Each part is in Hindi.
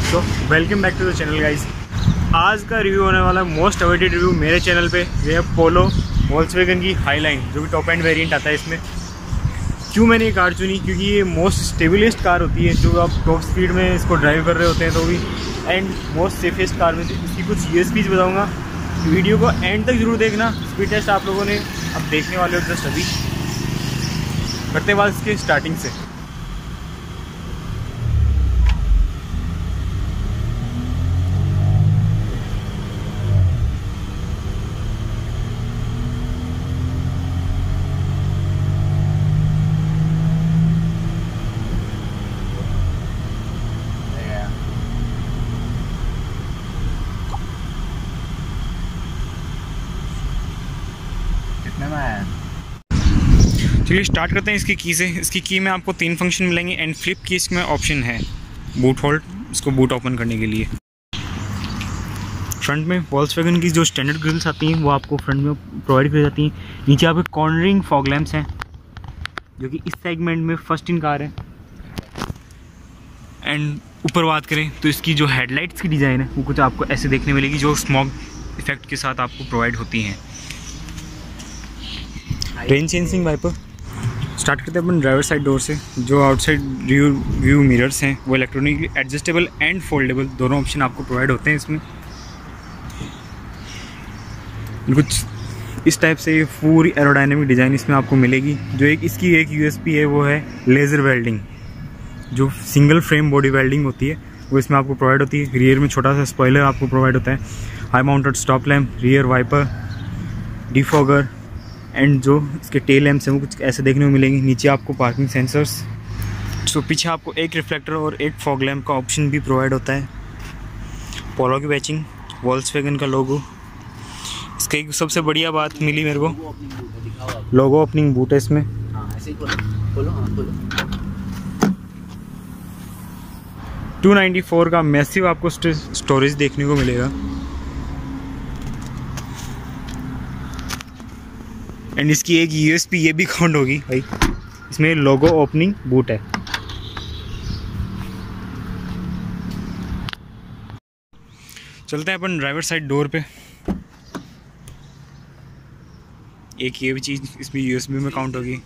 So welcome back to the channel guys. आज का रिव्यू होने वाला मोस्ट अवेटेड रिव्यू मेरे चैनल पे। ये है पोलो वॉल्क्सवैगन की हाईलाइन, जो कि टॉप एंड वेरिएंट आता है इसमें। क्यों मैंने ये कार चुनी? क्योंकि ये मोस्ट स्टेबलेस्ट कार होती है, जो आप टॉप स्पीड में इसको ड्राइव कर रहे होते हैं तो भी, एंड मोस्ट सेफेस्ट कार में से। इसकी कुछ यूएसपीज बताऊँगा, वीडियो को एंड तक जरूर देखना। स्पीड टेस्ट आप लोगों ने अब देखने वाले हो जस्ट अभी। करते हैं बात इसके स्टार्टिंग से। चलिए स्टार्ट करते हैं इसकी की से। इसकी की में आपको 3 फंक्शन मिलेंगे एंड फ्लिप की इसमें ऑप्शन है, बूट होल्ड, इसको बूट ओपन करने के लिए। फ्रंट में वॉल्क्सवैगन की जो स्टैंडर्ड ग्रिल्स आती हैं वो आपको फ्रंट में प्रोवाइड की जाती हैं। नीचे आपके कॉर्नरिंग फॉग लैंप्स हैं, जो कि इस सेगमेंट में फर्स्ट इन कार है। एंड ऊपर बात करें तो इसकी जो हेडलाइट्स की डिज़ाइन है वो कुछ आपको ऐसे देखने मिलेगी, जो स्मॉग इफेक्ट के साथ आपको प्रोवाइड होती हैं। Rain sensing wiper. स्टार्ट करते हैं अपन ड्राइवर साइड डोर से। जो आउटसाइड व्यू मिरर्स हैं वो इलेक्ट्रॉनिकली एडजस्टेबल एंड फोल्डेबल दोनों ऑप्शन आपको प्रोवाइड होते हैं इसमें। कुछ इस टाइप से पूरी एरोडायनेमिक डिज़ाइन इसमें आपको मिलेगी। जो इसकी एक यूएसपी है वो है लेज़र वेल्डिंग, जो सिंगल फ्रेम बॉडी वेल्डिंग होती है वो इसमें आपको प्रोवाइड होती है। रियर में छोटा सा स्पॉइलर आपको प्रोवाइड होता है, high mounted stop lamp, rear wiper, defogger, and जो इसके टेल लैम्प्स हैं वो कुछ ऐसे देखने को मिलेंगे। नीचे आपको पार्किंग सेंसर्स। सो पीछे आपको एक रिफ्लेक्टर और एक फॉग लैम्प का ऑप्शन भी प्रोवाइड होता है। पोलो की बैचिंग, वॉल्क्सवैगन का लोगो। इसका एक सबसे बढ़िया बात मिली मेरे को, लोगो ओपनिंग बूट है इसमें। 294 का मैसिव आपको स्टोरेज देखने को मिलेगा। एंड इसकी एक यूएसपी ये भी काउंट होगी भाई, इसमें लोगो ओपनिंग बूट है। चलते हैं अपन ड्राइवर साइड डोर पे। एक ये भी चीज़ इसमें यूएसबी में काउंट होगी।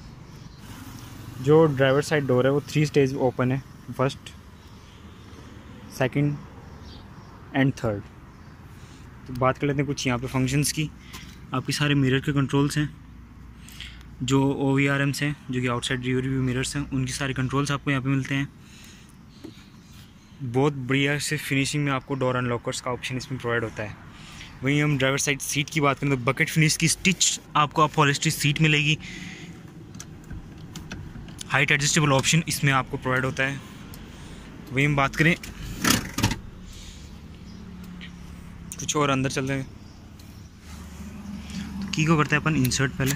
जो ड्राइवर साइड डोर है वो 3 स्टेज ओपन है, फर्स्ट, सेकंड एंड थर्ड। तो बात कर लेते हैं कुछ यहाँ पे फंक्शंस की। आपके सारे मिरर के कंट्रोल्स हैं, जो OVRMs हैं, जो कि आउटसाइड रियर व्यू मिरर्स हैं, उनकी सारी कंट्रोल्स आपको यहाँ पे मिलते हैं। बहुत बढ़िया से फिनिशिंग में आपको डोर अनलॉकर्स का ऑप्शन इसमें प्रोवाइड होता है। वहीं हम ड्राइवर साइड सीट की बात करें तो बकेट फिनिश की स्टिच आपको अपॉलिस्ट्री सीट मिलेगी। हाइट एडजस्टेबल ऑप्शन इसमें आपको प्रोवाइड होता है। वहीं हम बात करें कुछ और अंदर चलते हैं, की को करते हैं अपन इंसर्ट पहले।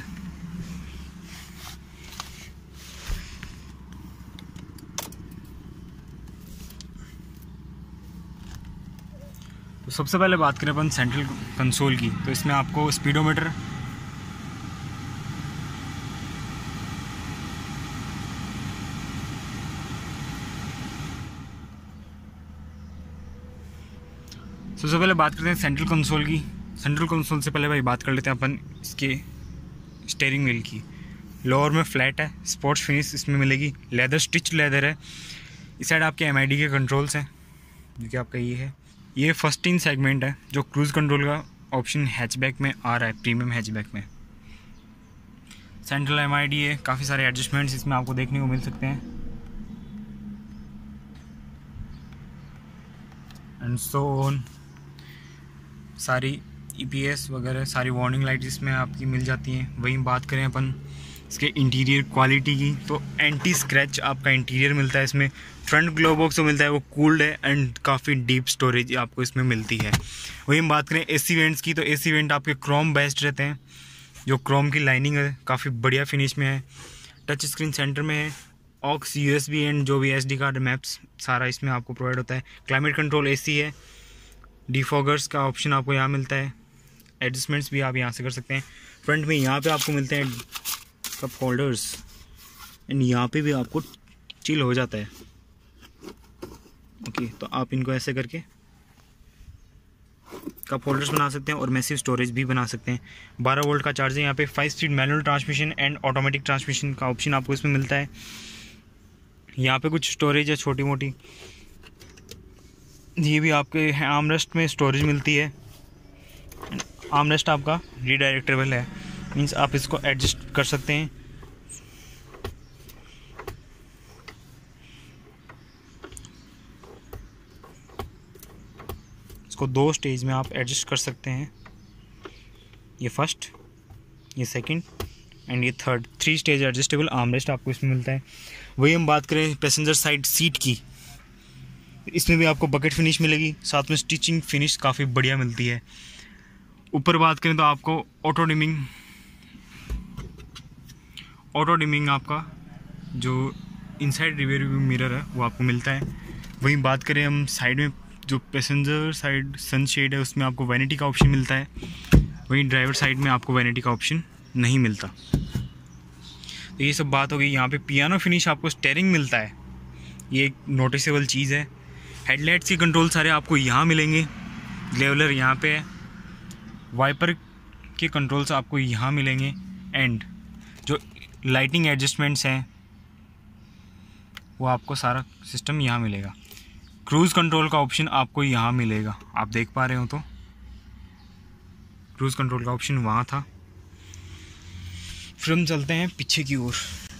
तो सबसे पहले बात करें अपन सेंट्रल कंसोल की, तो इसमें आपको स्पीडोमीटर, सबसे पहले बात करते हैं सेंट्रल कंसोल की। सेंट्रल कंसोल से पहले भाई बात कर लेते हैं अपन इसके स्टीयरिंग व्हील की। लोअर में फ्लैट है, स्पोर्ट्स फिनिश इसमें मिलेगी, लेदर स्टिच लेदर है। इस साइड आपके MID के कंट्रोल्स हैं, जो कि आपका ये है। ये फर्स्ट इन सेगमेंट है, जो क्रूज़ कंट्रोल का ऑप्शन हैचबैक में आ रहा है, प्रीमियम हैचबैक में। सेंट्रल MID है, काफ़ी सारे एडजस्टमेंट्स इसमें आपको देखने को मिल सकते हैं। एंड सो ऑन, सारी EPS वगैरह सारी वार्निंग लाइट इसमें आपकी मिल जाती हैं। वहीं बात करें अपन इसके इंटीरियर क्वालिटी की, तो एंटी स्क्रैच आपका इंटीरियर मिलता है इसमें। फ्रंट ग्लो बॉक्स जो मिलता है वो कूल्ड है एंड काफ़ी डीप स्टोरेज आपको इसमें मिलती है। वहीं हम बात करें AC वेंट्स की, तो AC वेंट आपके क्रोम बेस्ड रहते हैं। जो क्रोम की लाइनिंग है काफ़ी बढ़िया फिनिश में है। टच स्क्रीन सेंटर में है, ऑक्स USB एंड जो भी SD कार्ड मैप्स सारा इसमें आपको प्रोवाइड होता है। क्लाइमेट कंट्रोल AC है, डिफॉगर्स का ऑप्शन आपको यहाँ मिलता है। एडजस्टमेंट्स भी आप यहाँ से कर सकते हैं। फ्रंट में यहाँ पे आपको मिलते हैं कप होल्डर्स एंड यहाँ पे भी आपको चिल हो जाता है। ओके, तो आप इनको ऐसे करके कप होल्डर्स बना सकते हैं और मैसिव स्टोरेज भी बना सकते हैं। 12 वोल्ट का चार्जर यहाँ पे 5 speed manual transmission and automatic transmission का ऑप्शन आपको इसमें मिलता है। यहाँ पे कुछ स्टोरेज है छोटी मोटी, ये भी आपके आर्मरेस्ट में स्टोरेज मिलती है। आर्मरेस्ट आपका रीडायरेक्टेबल है, मीन्स आप इसको एडजस्ट कर सकते हैं। इसको 2 स्टेज में आप एडजस्ट कर सकते हैं, ये फर्स्ट, ये सेकंड एंड ये थर्ड। 3 स्टेज एडजस्टेबल आर्मरेस्ट आपको इसमें मिलता है। वही हम बात करें पैसेंजर साइड सीट की, इसमें भी आपको बकेट फिनिश मिलेगी, साथ में स्टिचिंग फिनिश काफ़ी बढ़िया मिलती है। ऊपर बात करें तो आपको ऑटो डिमिंग आपका जो इनसाइड रियर व्यू मिरर है वो आपको मिलता है। वहीं बात करें हम साइड में, जो पैसेंजर साइड सनशेड है उसमें आपको वैनिटी का ऑप्शन मिलता है, वहीं ड्राइवर साइड में आपको वैनिटी का ऑप्शन नहीं मिलता। तो ये सब बात हो गई। यहाँ पे पियानो फिनिश आपको स्टेयरिंग मिलता है, ये एक नोटिसेबल चीज़ है। हेडलाइट्स के कंट्रोल सारे आपको यहाँ मिलेंगे, लेवलर यहाँ पे है, वाइपर के कंट्रोल्स आपको यहाँ मिलेंगे एंड जो लाइटिंग एडजस्टमेंट्स हैं वो आपको सारा सिस्टम यहाँ मिलेगा। क्रूज़ कंट्रोल का ऑप्शन आपको यहाँ मिलेगा, आप देख पा रहे हो तो क्रूज़ कंट्रोल का ऑप्शन वहाँ था। फिर हम चलते हैं पीछे की ओर।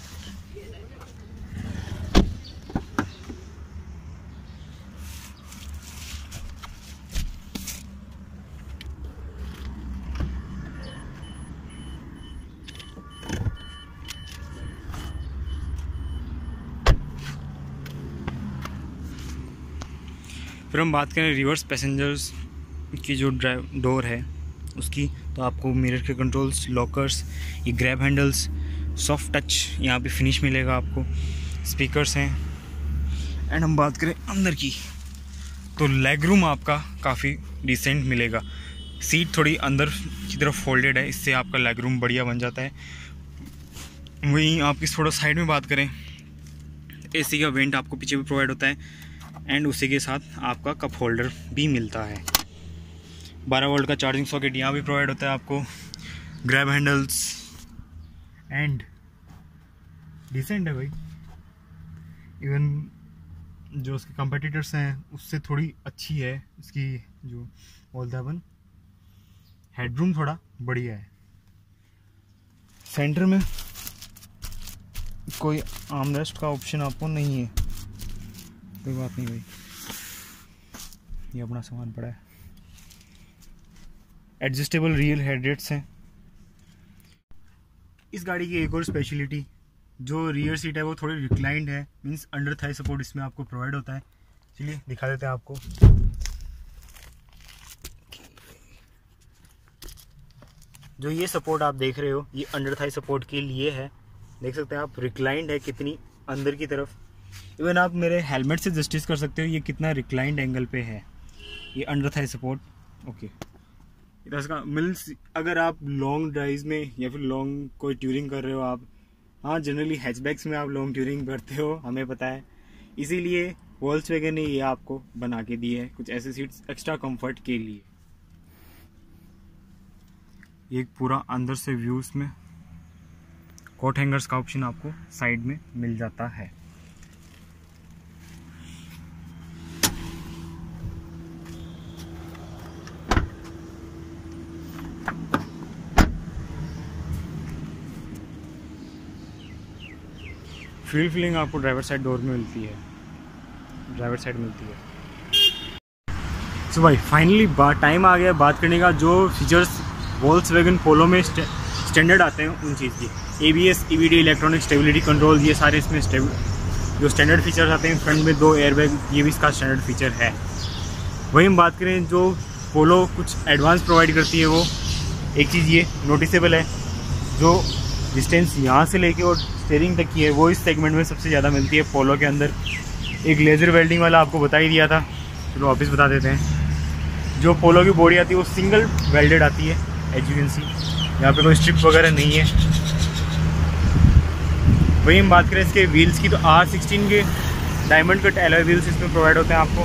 फिर हम बात करें रिवर्स पैसेंजर्स की जो डोर है उसकी, तो आपको मिरर के कंट्रोल्स, लॉकर्स, ये ग्रैब हैंडल्स, सॉफ्ट टच यहाँ पे फिनिश मिलेगा आपको, स्पीकर्स हैं। एंड हम बात करें अंदर की तो लेग रूम आपका काफ़ी डिसेंट मिलेगा। सीट थोड़ी अंदर की तरफ फोल्डेड है, इससे आपका लेग रूम बढ़िया बन जाता है। वहीं आप इस थोड़ा साइड में बात करें, एसी का वेंट आपको पीछे भी प्रोवाइड होता है एंड उसी के साथ आपका कप होल्डर भी मिलता है। 12 वोल्ट का चार्जिंग सॉकेट यहाँ भी प्रोवाइड होता है आपको, ग्रैब हैंडल्स एंड डिसेंट है भाई। इवन जो उसके कंपेटिटर्स हैं उससे थोड़ी अच्छी है इसकी, जो बोलता है अपन, हेडरूम थोड़ा बढ़िया है। सेंटर में कोई आर्मरेस्ट का ऑप्शन आपको नहीं है, कोई बात नहीं भाई, ये अपना सामान पड़ा है। एडजस्टेबल रियल हेडरेट्स हैं। इस गाड़ी की एक और स्पेशलिटी, जो रियर सीट है वो थोड़ी रिक्लाइंड है, मींस अंडर थाई सपोर्ट इसमें आपको प्रोवाइड होता है। चलिए दिखा देते हैं आपको। जो ये सपोर्ट आप देख रहे हो ये अंडर थाई सपोर्ट के लिए है, देख सकते हैं आप, रिक्लाइंड है कितनी अंदर की तरफ। इवन आप मेरे हेलमेट से जस्टिस कर सकते हो ये कितना रिक्लाइंड एंगल पे है, ये अंडर थाई सपोर्ट। ओके, इसका मिल्स अगर आप लॉन्ग ड्राइव में या फिर लॉन्ग कोई ट्यूरिंग कर रहे हो आप, हाँ जनरली हैचबैक्स में आप लॉन्ग ट्यूरिंग करते हो, हमें पता है, इसीलिए वॉल्क्सवैगन ने ये आपको बना के दी है कुछ ऐसे सीट्स एक्स्ट्रा कंफर्ट के लिए। ये पूरा अंदर से व्यूज में कोट हैंगर्स का ऑप्शन आपको साइड में मिल जाता है। फ्यूल फिलिंग आपको ड्राइवर साइड डोर में मिलती है, ड्राइवर साइड मिलती है। सो भाई फाइनली टाइम आ गया बात करने का जो फीचर्स वोल्क्सवैगन पोलो में स्टैंडर्ड आते हैं उन चीज़ की। ABS, EBD, electronic stability control, ये सारे इसमें जो स्टैंडर्ड फीचर्स आते हैं। फ्रंट में 2 एयरबैग, ये भी इसका स्टैंडर्ड फीचर है। वहीं हम बात करें जो पोलो कुछ एडवांस प्रोवाइड करती है, वो एक चीज़ ये नोटिसेबल है, जो डिस्टेंस यहाँ से लेके और स्टीयरिंग तक की है वो इस सेगमेंट में सबसे ज़्यादा मिलती है पोलो के अंदर। एक लेज़र वेल्डिंग वाला आपको बता ही दिया था, चलो वापस बता देते हैं। जो पोलो की बॉडी आती है वो सिंगल वेल्डेड आती है, एज यू कैन सी, यहाँ पे कोई स्ट्रिप वगैरह नहीं है। वहीं हम बात करें इसके व्हील्स की तो R16 के डायमंड कट एलॉय व्हील्स इसमें प्रोवाइड होते हैं आपको।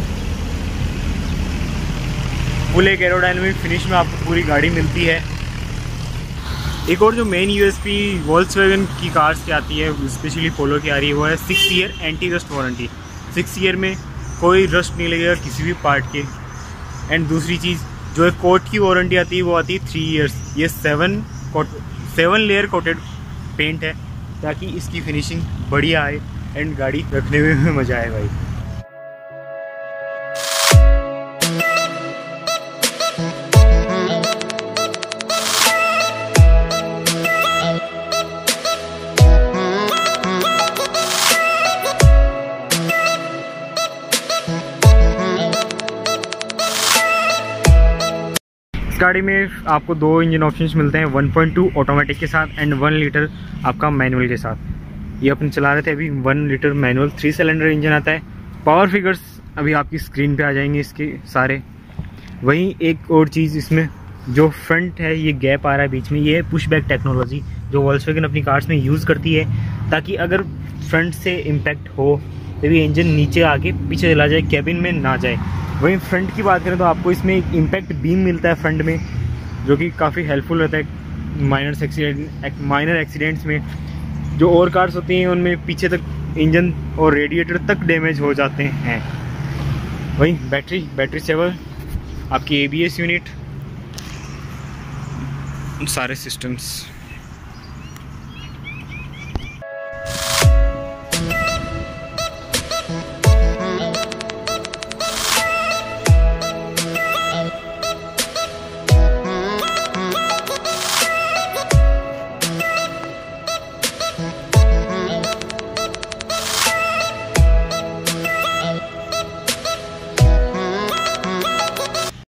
फुल एक एरोडायनामिक फिनिश में आपको पूरी गाड़ी मिलती है। एक और जो मेन यूएसपी वॉल्क्सवैगन की कार्स की आती है, स्पेशली पोलो की आ रही है, वो है 6 year anti rust warranty. 6 year में कोई रस्ट नहीं लगेगा किसी भी पार्ट के। एंड दूसरी चीज़ जो एक कोट की वारंटी आती है वो आती है 3 ईयर्स। ये 7 लेयर कोटेड पेंट है ताकि इसकी फिनिशिंग बढ़िया आए एंड गाड़ी रखने में मज़ा आए भाई। गाड़ी में आपको 2 इंजन ऑप्शंस मिलते हैं, 1.2 ऑटोमेटिक के साथ एंड 1 लीटर आपका मैनुअल के साथ। ये अपन चला रहे थे अभी 1 लीटर मैनुअल 3 सिलेंडर इंजन आता है। पावर फिगर्स अभी आपकी स्क्रीन पे आ जाएंगे इसके सारे। वहीं एक और चीज़ इसमें जो फ्रंट है, ये गैप आ रहा है बीच में, ये पुश बैक टेक्नोलॉजी जो वॉल्क्सवैगन अपनी कार्स में यूज़ करती है ताकि अगर फ्रंट से इम्पैक्ट हो तभी इंजन नीचे आके पीछे चला जाए, कैबिन में ना जाए। वहीं फ्रंट की बात करें तो आपको इसमें एक इम्पैक्ट बीम मिलता है फ्रंट में, जो कि काफ़ी हेल्पफुल रहता है माइनर एक्सीडेंट्स में। जो और कार्स होती हैं उनमें पीछे तक इंजन और रेडिएटर तक डैमेज हो जाते हैं। वहीं बैटरी सेवर, आपकी ABS यूनिट, सारे सिस्टम्स